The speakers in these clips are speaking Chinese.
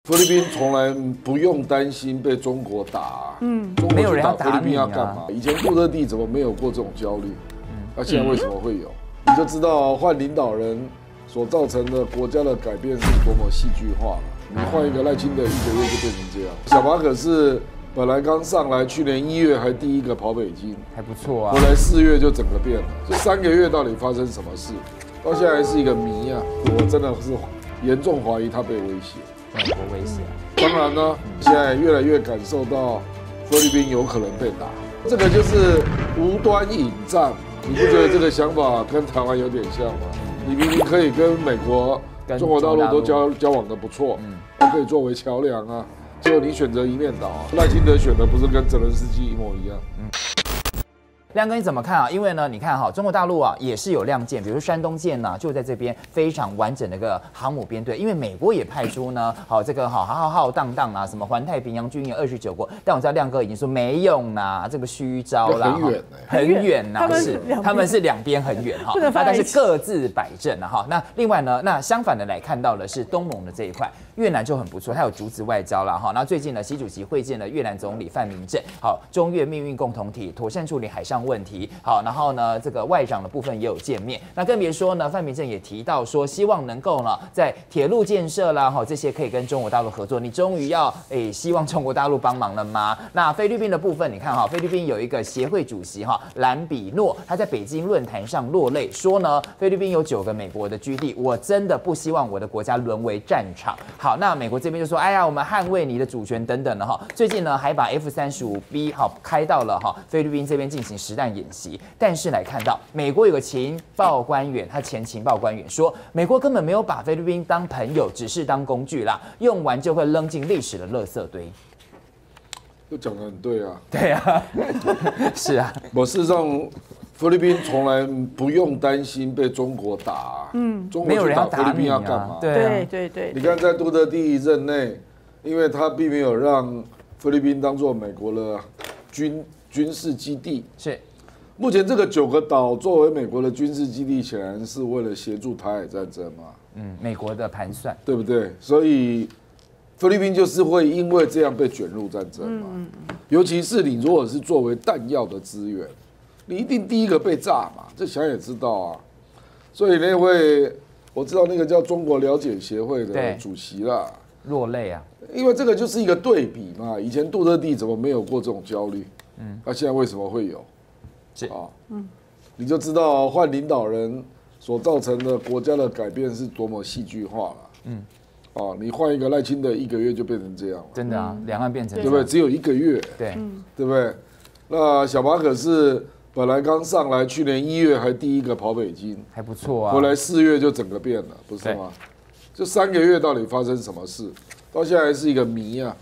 菲律宾从来不用担心被中国打，中国去打菲律宾要干嘛？以前杜特地怎么没有过这种焦虑？那现在为什么会有？你就知道换领导人所造成的国家的改变是多么戏剧化了。你换一个赖清德，1个月就变成这样。小马可是本来刚上来，去年1月还第一个跑北京， 还不错啊。 后来4月就整个变了。这3个月到底发生什么事？到现在还是一个谜啊！我真的是严重怀疑他被威胁。 美国威胁。 当然呢，现在越来越感受到菲律宾有可能被打，这个就是无端引战。你不觉得这个想法跟台湾有点像吗？你明明可以跟美国、中国大陆都交往的不错，还可以作为桥梁啊，结果你选择一面倒啊。赖清德选的不是跟泽连斯基一模一样？ 亮哥你怎么看啊？因为呢，你看哈，中国大陆啊也是有亮剑，比如说山东舰呢，就在这边非常完整的一个航母编队。因为美国也派出呢，好这个好浩浩荡荡啊，什么环太平洋军演29国，但我知道亮哥已经说没用啦，这个虚招啦， 很远很远呐，他们是两边很远哈，但是各自摆正了哈。那另外呢，那相反的来看到的是东盟的这一块，越南就很不错，它有竹子外交啦哈。那最近呢，习主席会见了越南总理范明政，好，中越命运共同体妥善处理海上问题，好，然后呢，这个外长的部分也有见面，那更别说呢，范明政也提到说，希望能够呢，在铁路建设啦，哈，这些可以跟中国大陆合作。你终于要希望中国大陆帮忙了吗？那菲律宾的部分，你看哈，菲律宾有一个协会主席哈兰比诺，他在北京论坛上落泪，说呢，菲律宾有9个美国的基地，我真的不希望我的国家沦为战场。好，那美国这边就说，哎呀，我们捍卫你的主权等等的哈。最近呢，还把 F-35B 好开到了哈菲律宾这边进行实弹演习。但是来看到美国有个情报官员，他前情报官员说，美国根本没有把菲律宾当朋友，只是当工具啦，用完就会扔进历史的垃圾堆。 都讲得很对啊。 对啊，是啊。 我事实上，菲律宾从来不用担心被中国打，中国去打菲律宾要干嘛？ 对。 你看在杜特地任内，因为他并没有让菲律宾当做美国的军事基地， 是。 目前这个9个岛作为美国的军事基地，显然是为了协助台海战争嘛。 美国的盘算， 对不对？所以菲律宾就是会因为这样被卷入战争嘛。尤其是你如果是作为弹药的资源，你一定第一个被炸嘛，这想也知道啊。所以那位我知道那个叫中国了解协会的主席啦， 落泪啊， 因为这个就是一个对比嘛。以前杜特地怎么没有过这种焦虑？那现在为什么会有？你就知道换领导人所造成的国家的改变是多么戏剧化了。你换一个赖清德，1个月就变成这样了。 真的啊，两岸变成这样， 对不对？只有1个月，对不对？那小马可是本来刚上来，去年1月还第一个跑北京， 还不错啊。 后来4月就整个变了，不是吗？这3个月到底发生什么事？到现在还是一个谜啊。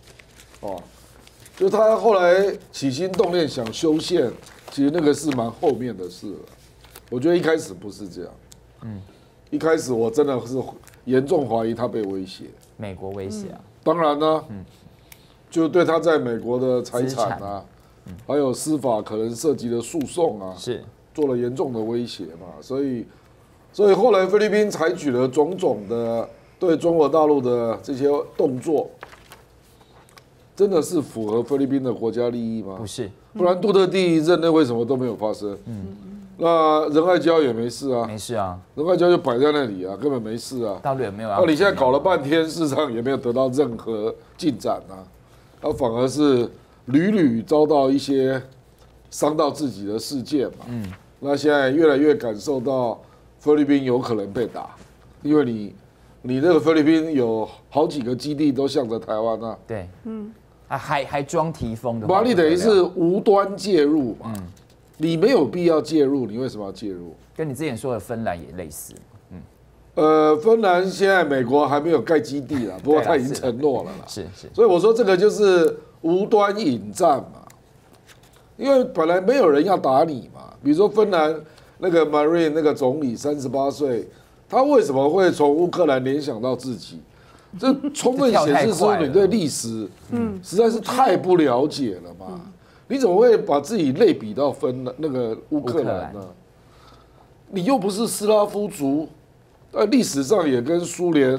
就他后来起心动念想修宪。其实那个是蛮后面的事了，我觉得一开始不是这样。一开始我真的是严重怀疑他被威胁， 美国威胁啊。当然呢，就对他在美国的财产啊，还有司法可能涉及的诉讼啊， 是做了严重的威胁嘛。所以后来菲律宾采取了种种的对中国大陆的这些动作，真的是符合菲律宾的国家利益吗？ 不是。 不然杜特地任内为什么都没有发生？那仁爱礁也没事啊， 没事啊， 仁爱礁就摆在那里啊，根本没事啊。 大陆也没有啊。 那你现在搞了半天，事实上也没有得到任何进展啊，他反而是屡屡遭到一些伤到自己的事件嘛。那现在越来越感受到菲律宾有可能被打，因为你那个菲律宾有好几个基地都向着台湾啊。 对，还装提风的， 你等于是无端介入嘛？你没有必要介入，你为什么要介入？ 跟你之前说的芬兰也类似。 芬兰现在美国还没有盖基地啦，不过他已经承诺了啦。 是， 所以我说这个就是无端引战嘛，因为本来没有人要打你嘛。比如说芬兰那个 Marine 那个总理38岁，他为什么会从乌克兰联想到自己？这充分显示出你对历史，实在是太不了解了嘛！你怎么会把自己类比到那个乌克兰呢？你又不是斯拉夫族，历史上也跟苏联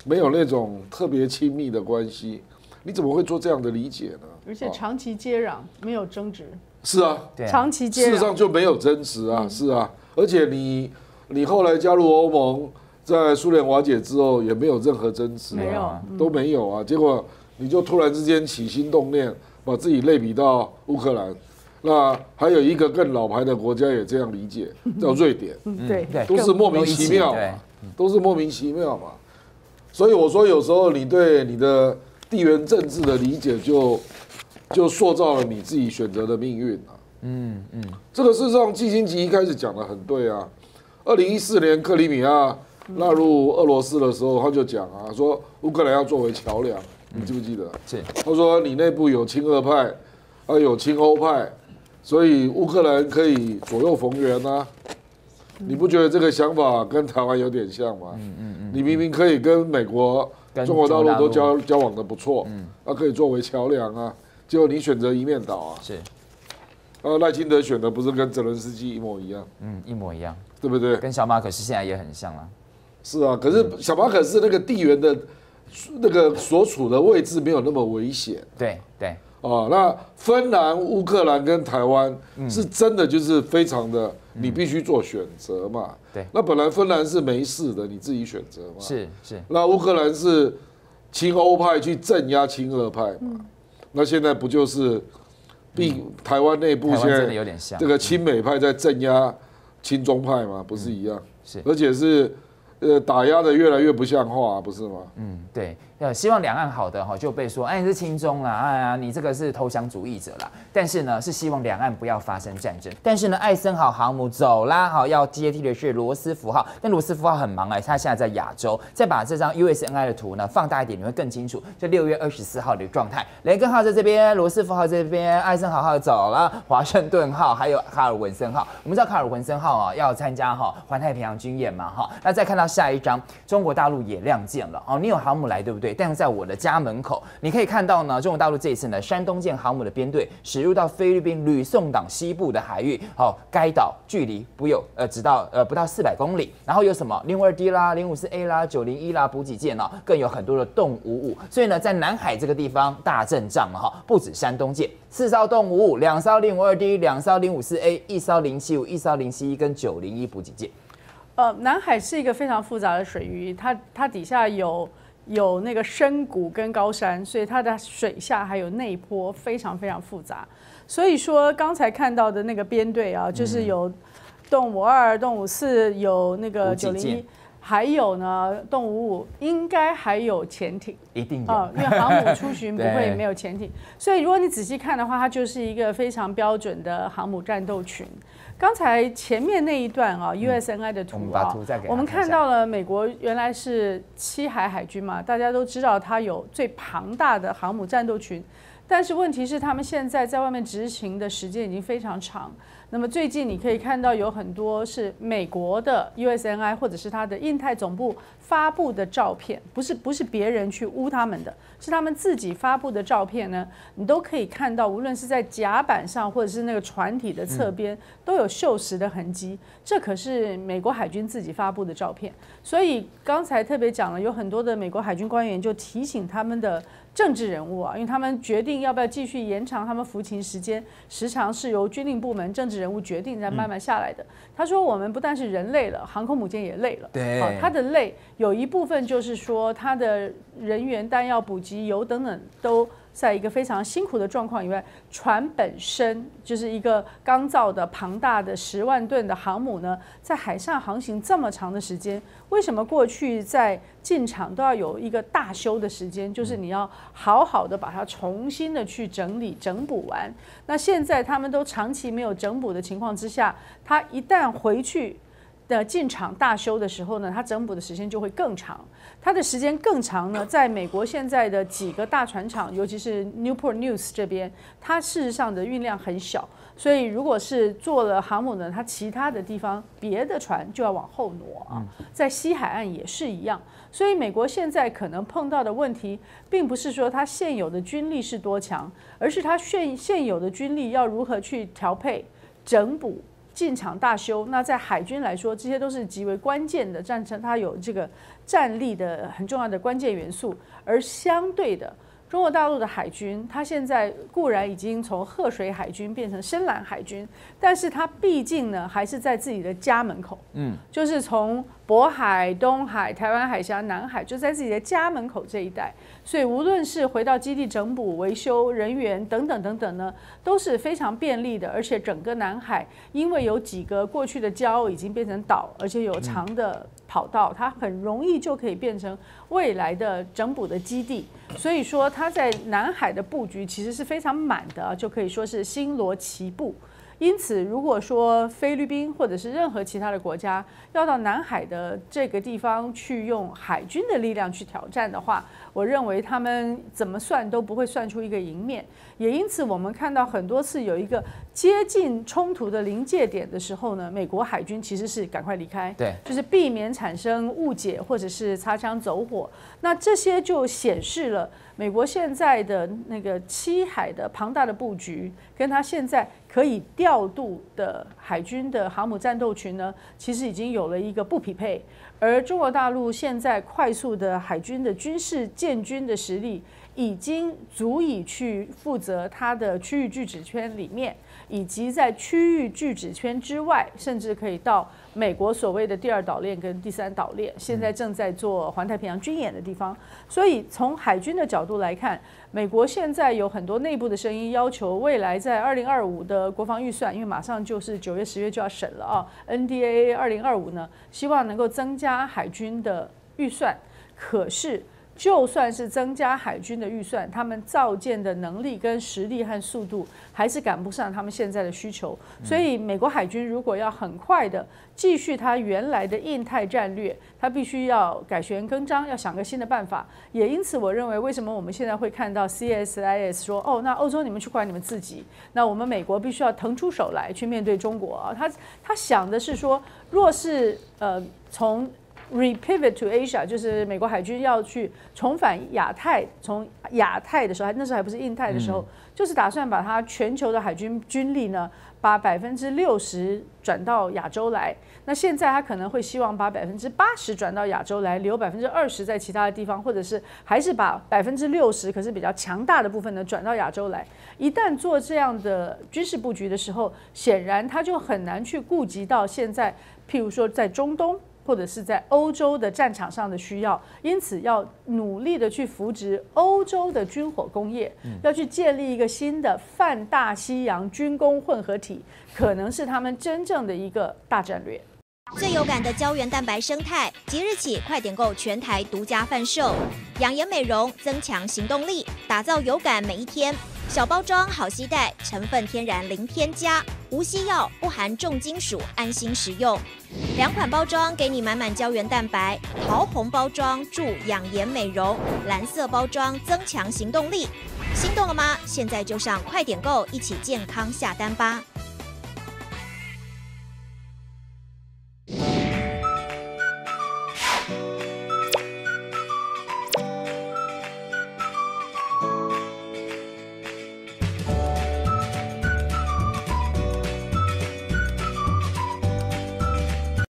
没有那种特别亲密的关系，你怎么会做这样的理解呢？ 而且长期接壤，没有争执。 是啊， 长期接壤， 事实上就没有争执啊，是啊，而且你后来加入欧盟，在苏联瓦解之后也没有任何争执啊，都没有啊，结果你就突然之间起心动念，把自己类比到乌克兰。那还有一个更老牌的国家也这样理解，叫瑞典， 对， 都是莫名其妙嘛，都是莫名其妙嘛。所以我说，有时候你对你的地缘政治的理解就塑造了你自己选择的命运啊。这个事实上，季辛吉一开始讲的很对啊。2014年克里米亚纳入俄罗斯的时候，他就讲啊，说乌克兰要作为桥梁，你记不记得？ 是。 他说你内部有亲俄派，有亲欧派，所以乌克兰可以左右逢源啊。你不觉得这个想法跟台湾有点像吗？你明明可以跟美国、中国大陆都交往的不错，可以作为桥梁啊，结果你选择一面倒啊。 是。 赖清德选的不是跟泽伦斯基一模一样？ 一模一样， 对不对？ 跟小马可是现在也很像啊。 是啊，可是小马可是那个地缘的那个所处的位置没有那么危险。 对。 那芬兰、乌克兰跟台湾是真的就是非常的，你必须做选择嘛。 对。 那本来芬兰是没事的，你自己选择嘛。 是。 那乌克兰是亲欧派去镇压亲俄派嘛？那现在不就是台湾内部现在这个亲美派在镇压亲中派吗？不是一样？ 是。 而且是打压的越来越不像话，不是吗？ 对。希望两岸好的就被说，你是亲中啦，你这个是投降主义者啦。但是呢，是希望两岸不要发生战争。但是呢，艾森豪航母走啦，要接替的是罗斯福号。但罗斯福号很忙他现在在亚洲。再把这张 USNI 的图呢放大一点，你会更清楚。就6月24号的状态，雷根号在这边，罗斯福号在这边，艾森豪号走了，华盛顿号还有卡尔文森号。我们知道卡尔文森号要参加环太平洋军演嘛那再看到下一张，中国大陆也亮剑了你有航母来对不对？但是在我的家门口，你可以看到呢，中国大陆这一次呢，山东舰航母的编队驶入到菲律宾吕宋岛西部的海域，该岛距离不到400公里，然后有什么052D 啦、054A 啦、901啦补给舰更有很多的动555，所以呢，在南海这个地方大阵仗不止山东舰，4艘动555、2艘052D、2艘054A、1艘075、1艘071跟901补给舰。 南海是一个非常复杂的水域，它底下有那个深谷跟高山，所以它的水下还有内坡，非常非常复杂。所以说刚才看到的那个编队就是有动52、动54，有那个901，还有呢动55，应该还有潜艇， 一定有因为航母出巡不会没有潜艇。所以如果你仔细看的话，它就是一个非常标准的航母战斗群。刚才前面那一段USNI 的图我们看到了美国原来是七海海军嘛，大家都知道它有最庞大的航母战斗群，但是问题是他们现在在外面执行的时间已经非常长。那么最近你可以看到有很多是美国的 USNI 或者是它的印太总部发布的照片，不是别人去污他们的，是他们自己发布的照片呢，你都可以看到，无论是在甲板上或者是那个船体的侧边，都有锈蚀的痕迹。这可是美国海军自己发布的照片，所以刚才特别讲了，有很多的美国海军官员就提醒他们的政治人物因为他们决定要不要继续延长他们服勤时间，时常是由军令部门政治人物决定再慢慢下来的。他说我们不但是人累了，航空母舰也累了。 对， 他的累有一部分就是说他的人员、弹药补给、油等等都在一个非常辛苦的状况以外，船本身就是一个钢造的庞大的10万吨的航母呢，在海上航行这么长的时间，为什么过去在进场都要有一个大修的时间？就是你要好好的把它重新的去整理整补完。那现在他们都长期没有整补的情况之下，他一旦回去的进场大修的时候呢，它整补的时间就会更长。它的时间更长呢，在美国现在的几个大船厂，尤其是 Newport News 这边，它事实上的运量很小，所以如果是做了航母呢，它其他的地方别的船就要往后挪在西海岸也是一样。所以美国现在可能碰到的问题，并不是说它现有的军力是多强，而是它现有的军力要如何去调配、整补、 进场大修。那在海军来说，这些都是极为关键的战争，它有这个战力的很重要的关键元素。而相对的，中国大陆的海军，它现在固然已经从褐水海军变成深蓝海军，但是它毕竟呢还是在自己的家门口，就是从渤海、东海、台湾海峡、南海，就在自己的家门口这一带。所以无论是回到基地整补、维修人员等等等等呢，都是非常便利的。而且整个南海，因为有几个过去的礁已经变成岛，而且有长的跑道，它很容易就可以变成未来的整补的基地。所以说，它在南海的布局其实是非常满的，就可以说是星罗棋布。因此，如果说菲律宾或者是任何其他的国家要到南海的这个地方去用海军的力量去挑战的话，我认为他们怎么算都不会算出一个赢面。也因此，我们看到很多次有一个接近冲突的临界点的时候呢，美国海军其实是赶快离开， 对， 就是避免产生误解或者是擦枪走火。那这些就显示了美国现在的那个七海的庞大的布局，跟它现在可以调度的海军的航母战斗群呢，其实已经有了一个不匹配。而中国大陆现在快速的海军的军事建军的实力，已经足以去负责它的区域拒止圈里面，以及在区域拒止圈之外，甚至可以到美国所谓的第2岛链跟第3岛链，现在正在做环太平洋军演的地方。所以从海军的角度来看，美国现在有很多内部的声音要求未来在2025的国防预算，因为马上就是9月、10月就要审了啊 ，NDAA 2025呢，希望能够增加海军的预算。可是就算是增加海军的预算，他们造舰的能力跟实力和速度还是赶不上他们现在的需求。所以美国海军如果要很快的继续它原来的印太战略，它必须要改弦更张，要想个新的办法。也因此，我认为为什么我们现在会看到 CSIS 说，哦，那欧洲你们去管你们自己，那我们美国必须要腾出手来去面对中国啊。他想的是说，若是从repivot to Asia， 就是美国海军要去重返亚太，从亚太的时候，那时候还不是印太的时候，就是打算把它全球的海军军力呢，把60%转到亚洲来。那现在他可能会希望把80%转到亚洲来，留20%在其他的地方，或者是还是把60%可是比较强大的部分呢转到亚洲来。一旦做这样的军事布局的时候，显然他就很难去顾及到现在，譬如说在中东，或者是在欧洲的战场上的需要，因此要努力的去扶植欧洲的军火工业，要去建立一个新的泛大西洋军工混合体，可能是他们真正的一个大战略。 最有感的胶原蛋白生态，即日起快点购全台独家贩售，养颜美容，增强行动力，打造有感每一天。小包装好携带，成分天然零添加，无西药，不含重金属，安心食用。2款包装给你满满胶原蛋白，桃红包装助养颜美容，蓝色包装增强行动力。心动了吗？现在就上快点购，一起健康下单吧。